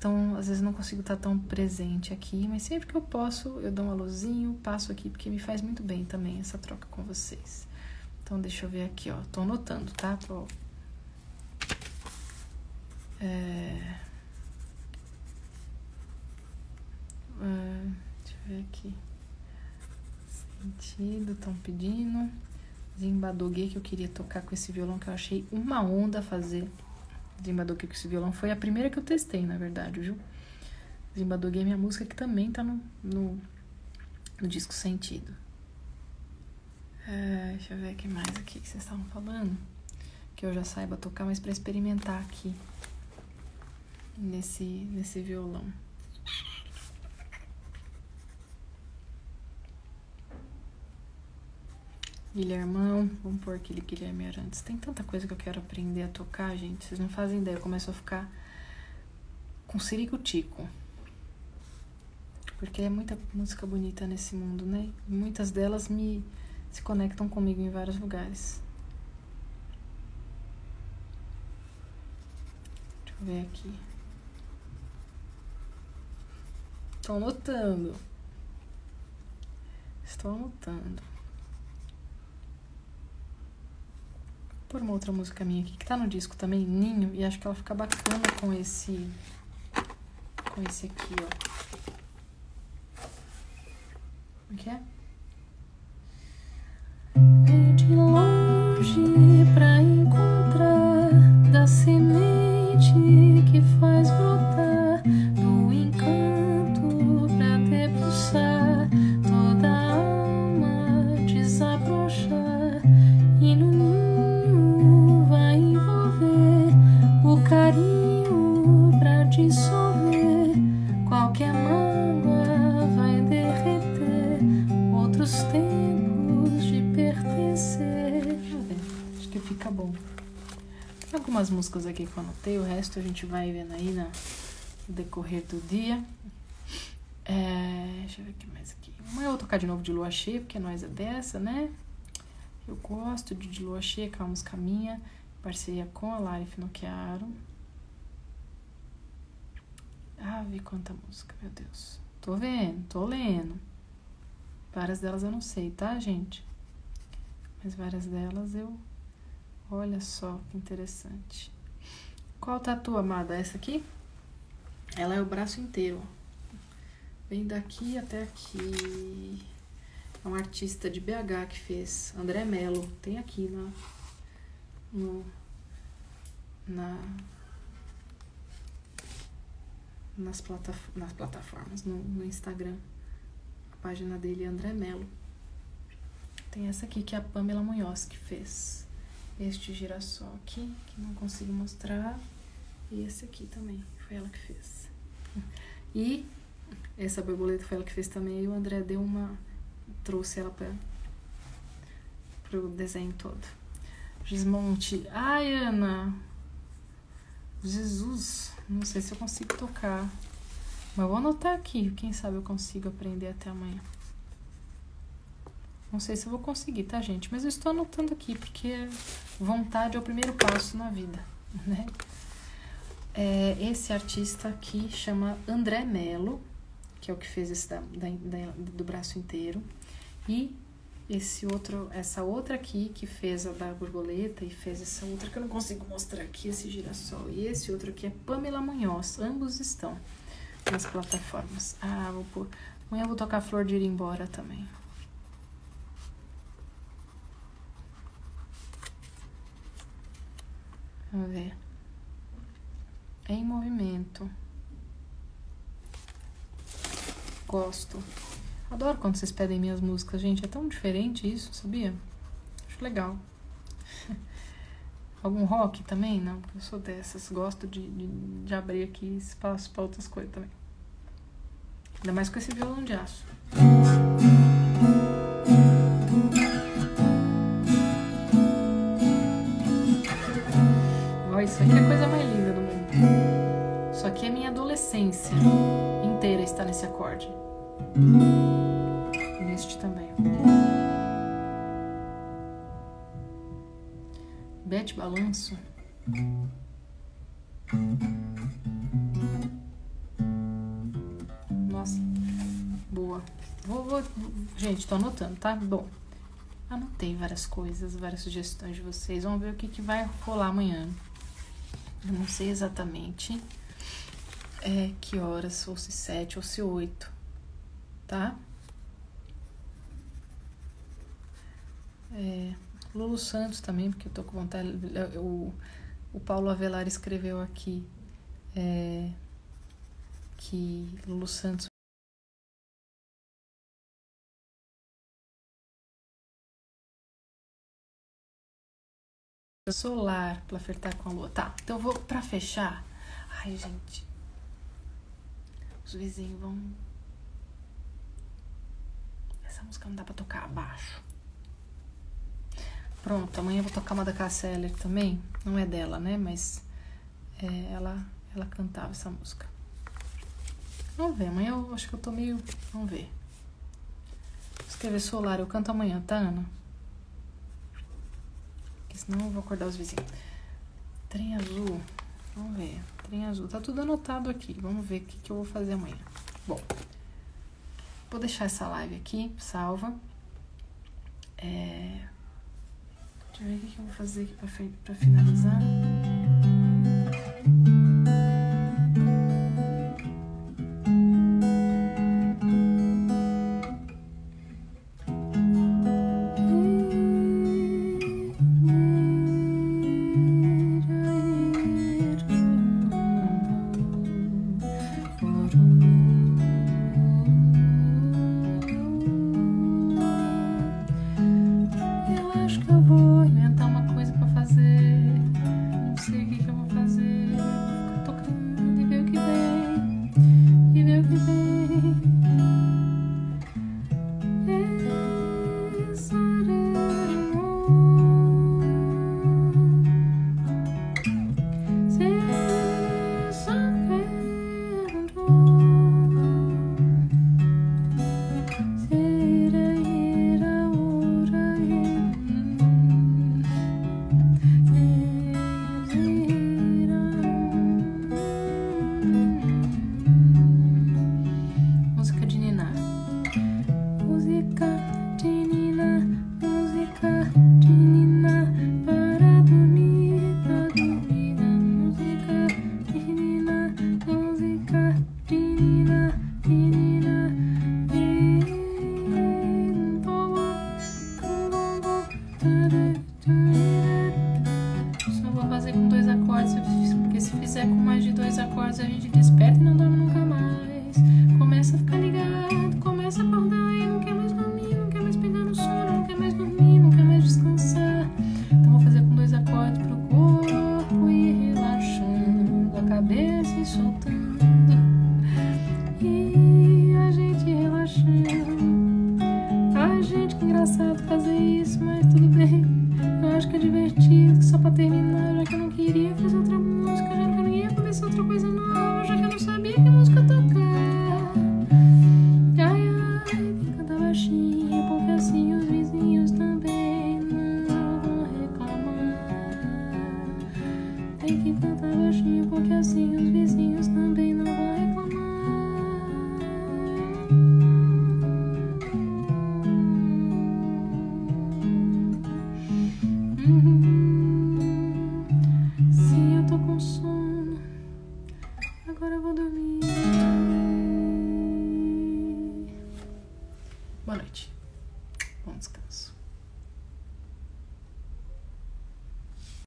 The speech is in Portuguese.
Então, às vezes não consigo estar tão presente aqui, mas sempre que eu posso, eu dou um alôzinho, passo aqui, porque me faz muito bem também essa troca com vocês. Então, deixa eu ver aqui, ó. Tô anotando, tá? Deixa eu ver aqui. Sentido, estão pedindo. Zimbadogue, que eu queria tocar com esse violão, que eu achei uma onda fazer. Zimbadogue com esse violão foi a primeira que eu testei, na verdade, viu? Zimbadogue é minha música, que também tá no disco Sentido. Deixa eu ver o que mais aqui que vocês estavam falando. Que eu já saiba tocar, mas pra experimentar aqui nesse violão. Guilhermão, vamos pôr aquele Guilherme Arantes. Tem tanta coisa que eu quero aprender a tocar, gente. Vocês não fazem ideia. Eu começo a ficar com ciricutico. Porque é muita música bonita nesse mundo, né? E muitas delas se conectam comigo em vários lugares. Deixa eu ver aqui. Estou anotando. Vou pôr uma outra música minha aqui, que tá no disco também, Ninho, e acho que ela fica bacana com esse aqui, ó. Como que é? Vem de longe pra encontrar da semente que faz brotar, do encanto pra debruçar, toda a alma desabrochar, e no ninho vai envolver o carinho pra dissolver qualquer mágoa, vai derreter outros tempos de pertencer. Deixa eu ver, acho que fica bom. Tem algumas músicas aqui que eu anotei, o resto a gente vai vendo aí no decorrer do dia. Deixa eu ver o que mais aqui. Amanhã eu vou tocar de novo de Lua Cheia, porque nós é dessa, né? Eu gosto de Lua Cheia, que é uma música minha, parceria com a Lari Finocchiaro. Vi quanta música, meu Deus. Tô vendo, tô lendo. Várias delas eu não sei, tá, gente? Mas várias delas eu... Olha só que interessante. Qual tatu, amada? Essa aqui? Ela é o braço inteiro. Vem daqui até aqui. É um artista de BH que fez. André Melo. Tem aqui nas plataformas, no Instagram. A página dele é André Melo. Tem essa aqui que é a Pamela Munhoz que fez. Este girassol aqui, que não consigo mostrar. E esse aqui também, foi ela que fez. E essa borboleta foi ela que fez também. E o André trouxe ela pro desenho todo. Gismonte. Ai, Ana! Jesus! Não sei se eu consigo tocar. Mas vou anotar aqui. Quem sabe eu consigo aprender até amanhã. Não sei se eu vou conseguir, tá, gente? Mas eu estou anotando aqui, porque vontade é o primeiro passo na vida, né? Esse artista aqui chama André Melo, que é o que fez esse do braço inteiro. E essa outra aqui, que fez a da borboleta, e fez essa outra que eu não consigo mostrar aqui, esse girassol. E esse outro aqui é Pamela Munhoz. Ambos estão nas plataformas. Amanhã eu vou tocar Flor de Ir Embora também. Vamos ver. Em movimento. Gosto. Adoro quando vocês pedem minhas músicas, gente. É tão diferente isso, sabia? Acho legal. Algum rock também? Não, porque eu sou dessas. Gosto de abrir aqui espaço para outras coisas também. Ainda mais com esse violão de aço. Isso aqui é a coisa mais linda do mundo. Isso aqui é minha adolescência inteira, está nesse acorde. Neste também. Bete Balanço. Gente, tô anotando, tá? Bom, anotei várias coisas, várias sugestões de vocês. Vamos ver o que vai rolar amanhã. Eu não sei exatamente que horas, ou se 7 ou se 8, tá? Lulu Santos também, porque eu tô com vontade. O Paulo Avelar escreveu aqui que Lulu Santos solar pra flertar com a lua. Tá, então eu vou pra fechar. Ai, gente, os vizinhos vão. Essa música não dá pra tocar abaixo. Pronto, amanhã eu vou tocar uma da Cássia Eller também. Não é dela, né? Mas ela cantava essa música. Vamos ver, amanhã eu acho que eu tô meio... Vamos ver. Vou escrever solar, eu canto amanhã, tá, Ana? Porque senão eu vou acordar os vizinhos. Trem azul, vamos ver. Trem azul, tá tudo anotado aqui. Vamos ver o que eu vou fazer amanhã. Bom, vou deixar essa live aqui, salva. Deixa eu ver o que eu vou fazer aqui pra finalizar. Boa noite. Bom descanso.